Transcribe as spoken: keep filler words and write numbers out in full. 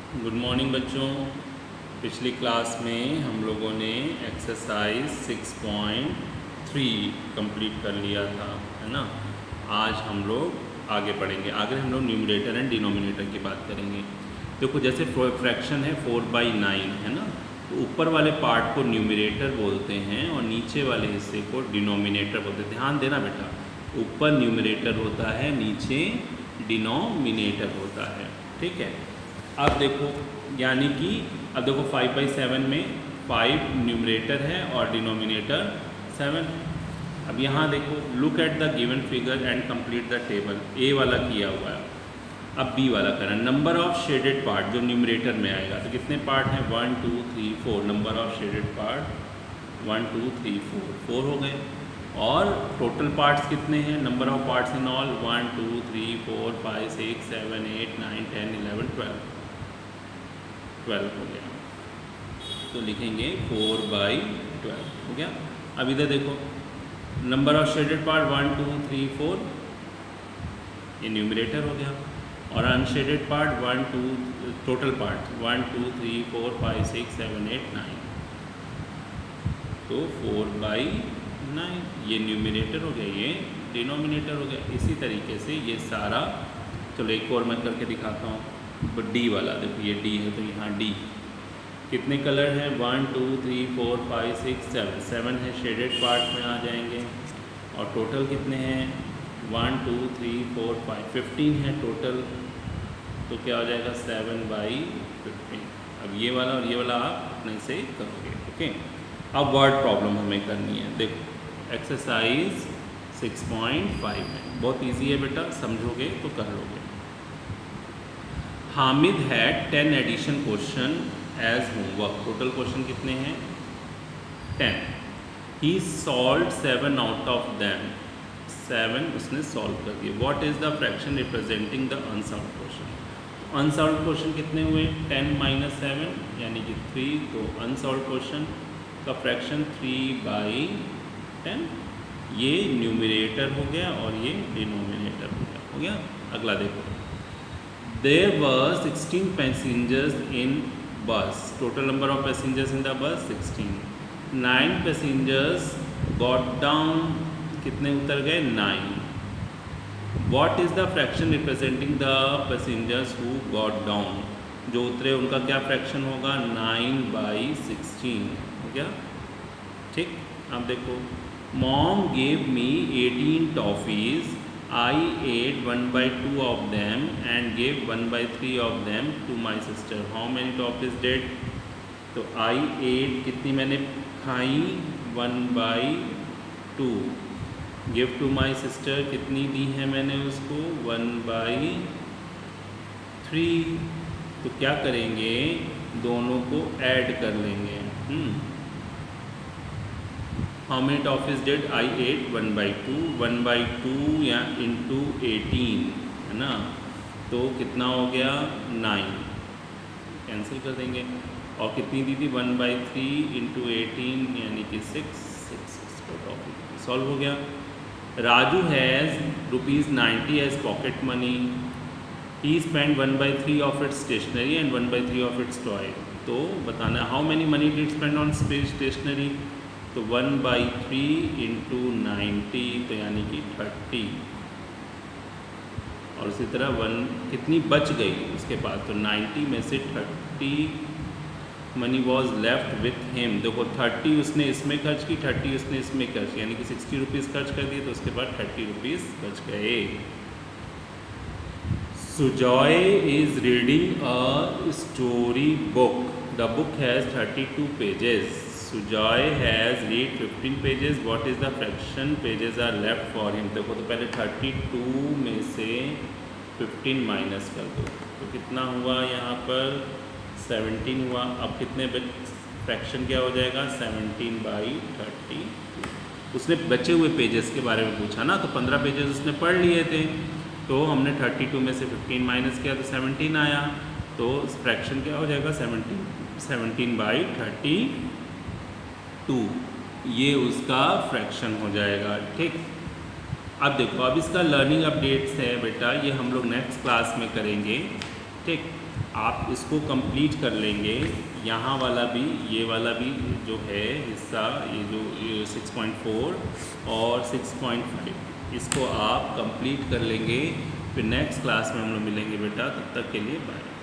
Good morning बच्चों। पिछली class में हम लोगों ने exercise six point three complete कर लिया था, है ना। आज हम लोग आगे बढ़ेंगे। आगे हम लोग न्यूमरेटर एंड डिनोमिनेटर की बात करेंगे। देखो, जैसे फ्रैक्शन है फोर बाई नाइन, है ना, तो ऊपर वाले पार्ट को न्यूमरेटर बोलते हैं और नीचे वाले हिस्से को डिनोमिनेटर बोलते हैं। ध्यान देना बेटा, ऊपर न्यूमरेटर होता है, नीचे डिनोमिनेटर होता है, ठीक है। अब देखो, यानी कि अब देखो फाइव बाई सेवन में फाइव न्यूमरेटर है और डिनोमिनेटर सेवन। अब यहाँ देखो, look at the given figure and complete the table. A वाला किया हुआ है, अब बी वाला करना। नंबर ऑफ शेडेड पार्ट जो न्यूमरेटर में आएगा, तो कितने पार्ट हैं? One two three four. Number of shaded part one two three four, four हो गए। और टोटल पार्ट्स कितने हैं? Number of parts in all one two three four five six seven eight nine ten eleven twelve, twelve हो गया। तो लिखेंगे four by twelve हो गया। अब इधर देखो, number of shaded part one two three four, ये न्यूमरेटर हो गया। और unshaded part one two, total part one two three four five six seven eight nine, तो फोर बाई नाइन, ये न्यूमरेटर हो गया, ये डिनोमिनेटर हो गया। इसी तरीके से ये सारा, चलो एक और मैं करके दिखाता हूँ। डी वाला देखो, ये डी है तो यहाँ डी कितने कलर हैं? One two three four five six seven, seven है, शेडेड पार्ट में आ जाएंगे। और टोटल कितने हैं? One two three four five, fifteen है टोटल, तो क्या हो जाएगा? Seven by fifteen. अब ये वाला और ये वाला आप अपने से करोगे, ओके। अब वर्ड प्रॉब्लम हमें करनी है। देखो, एक्सरसाइज सिक्स पॉइंट फाइव है, बहुत इजी है बेटा, समझोगे तो कर लोगे। Hamid had ten addition question as homework. Total question कितने हैं? Ten. He solve seven out of them, seven उसने सॉल्व कर दिए। What is the fraction representing the unsolved question? Unsolved question कितने हुए? टेन माइनस सेवन यानी कि थ्री। तो अनसॉल्व क्वेश्चन का फ्रैक्शन थ्री बाई टेन। ये न्यूमरेटर हो गया और ये डिनोमिनेटर हो गया, हो गया। अगला देखो, there were sixteen passengers in bus. Total number of passengers in the bus sixteen. Nine passengers got down. कितने उतर गए? Nine. What is the fraction representing the passengers who got down? जो उतरे उनका क्या फ्रैक्शन होगा? नाइन बाई सिक्सटीन हो गया, ठीक। अब देखो, mom gave me eighteen toffees, I ate one by two of them and gave one by three of them to my sister. How many toffees did? तो I ate कितनी मैंने खाई? one by two. Give to my sister कितनी दी है मैंने उसको? one by three. तो क्या करेंगे? दोनों को ऐड कर लेंगे। Hmm How many toffees did I ate? One by two, one by two या इंटू एटीन, है ना, तो कितना हो गया? नाइन। कैंसिल कर देंगे। और कितनी दी थी? One by three into eighteen यानी कि सिक्स, सिक्स टॉफी सॉल्व हो गया। Raju has rupees ninety as pocket money. He spend one by three of its stationery and one by three of its toy. तो बताना, how many money did spend on stationery? तो one by three into ninety, तो यानी कि thirty. और उसी तरह one कितनी बच गई उसके बाद? तो नाइन्टी में से thirty money was left with him. देखो, थर्टी उसने इसमें खर्च की, थर्टी उसने इसमें खर्च की, यानी कि सिक्सटी रुपीज़ खर्च कर दिए, तो उसके बाद थर्टी रुपीज़ बच गए। Sujoy is reading a story book. The book has thirty two pages. Sujoy has read fifteen pages. What is the fraction pages are left for him? देखो, तो पहले थर्टी टू में से फिफ्टीन माइनस कर दो, तो कितना हुआ यहाँ पर? सेवनटीन हुआ। अब कितने फ्रैक्शन क्या हो जाएगा? Seventeen by thirty. उसने बचे हुए पेजेस के बारे में पूछा ना, तो पंद्रह पेजेस उसने पढ़ लिए थे, तो हमने थर्टी टू में से फिफ्टीन माइनस किया तो सेवनटीन आया। तो फ्रैक्शन क्या हो जाएगा? Seventeen, seventeen by thirty two, ये उसका फ्रैक्शन हो जाएगा, ठीक। अब देखो, अब इसका लर्निंग अपडेट्स है बेटा, ये हम लोग नेक्स्ट क्लास में करेंगे, ठीक। आप इसको कंप्लीट कर लेंगे, यहाँ वाला भी, ये वाला भी जो है हिस्सा, ये जो सिक्स पॉइंट फोर और सिक्स पॉइंट फाइव, इसको आप कंप्लीट कर लेंगे। फिर नेक्स्ट क्लास में हम लोग मिलेंगे बेटा, तब तक के लिए बाय।